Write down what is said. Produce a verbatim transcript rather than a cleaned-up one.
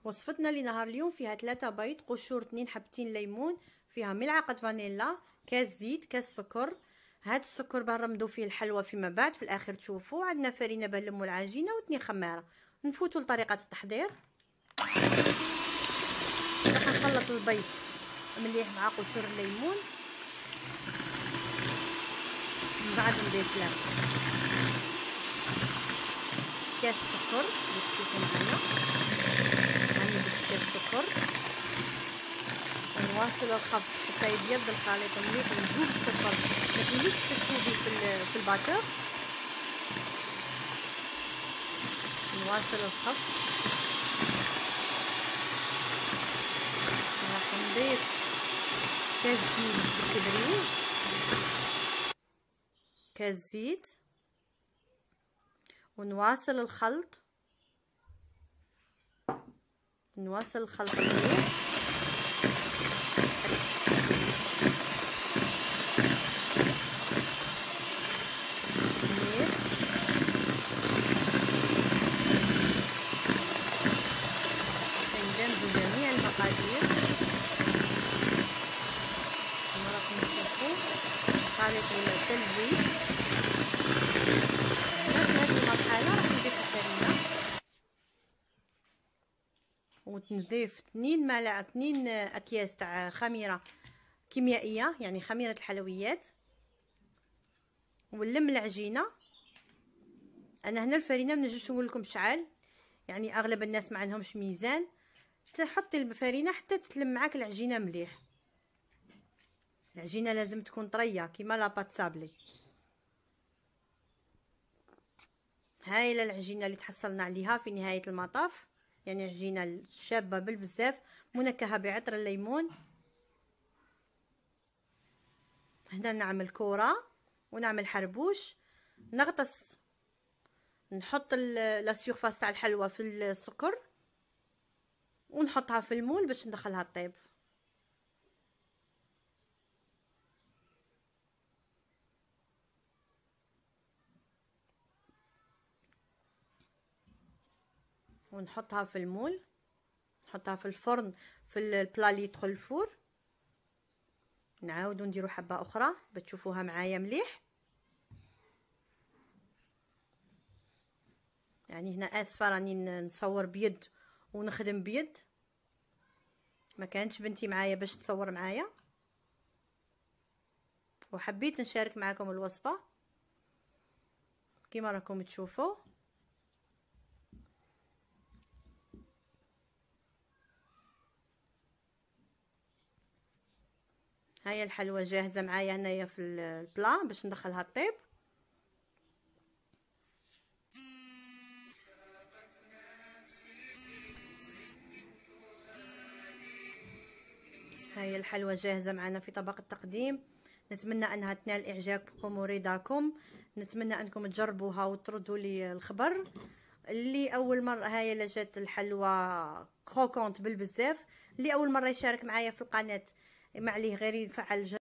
وصفتنا لنهار اليوم فيها ثلاثة بيض، قشور اثنين، حبتين ليمون، فيها ملعقة فانيلا، كاس زيت، كاس سكر. هاد السكر باه نرمدو فيه الحلوى فيما بعد في الاخر تشوفوا. عندنا فرينه باه نلمو العجينه واثنين خماره. نفوتوا لطريقه التحضير. راح نخلط البيض مليح مع قشور الليمون، من بعد نضيف له كاس سكر اللي تشوفوا معنا. هاني درت كاس سكر ونواصل الخلط حتى يبيض الخليط مليح ونذوب السكر، ما توليش تسوبي في في الباتور. نواصل الخلط. راح نضيف كاس زيت بالتدريج، كاس زيت، ونواصل الخلط. نواصل الخلط مليح. ندمج جميع المقادير. كما راكم تشوفوا خليط الثلجي. في هذه المرحله راح نضيف الفرينه ونضيف اثنين ملعقه اثنين اكياس تاع خميره كيميائيه، يعني خميره الحلويات، ونلم العجينه. انا هنا الفرينه ما نجمش نقول لكم شحال، يعني اغلب الناس ما عندهمش ميزان. تحطي الفرينه حتى تلم معاك العجينه مليح. العجينه لازم تكون طريه كيما لاباط سابلي. هايله العجينه اللي تحصلنا عليها في نهايه المطاف، يعني عجينه شابه بالبزاف، منكهه بعطر الليمون. هنا نعمل كره ونعمل حربوش، نغطس، نحط لا سيرفاس تاع الحلوى في السكر ونحطها في المول باش ندخلها طيب. ونحطها في المول، نحطها في الفرن في البلا اللي يدخل الفور. نعاودو نديرو حبه اخرى بتشوفوها معايا مليح. يعني هنا اسفه راني نصور بيد ونخدم بيد، ما كانتش بنتي معايا باش تصور معايا، وحبيت نشارك معكم الوصفه كما راكم تشوفوا. هاي الحلوى جاهزه معايا هنايا في البلا باش ندخلها الطيب. هاي الحلوى جاهزه معنا في طبق التقديم. نتمنى انها تنال اعجابكم ورضاكم. نتمنى انكم تجربوها وتردوا لي الخبر. اللي اول مره هاي لجات الحلوى كروكونت بالبزاف، اللي اول مره يشارك معايا في القناه ما عليه غير يفعل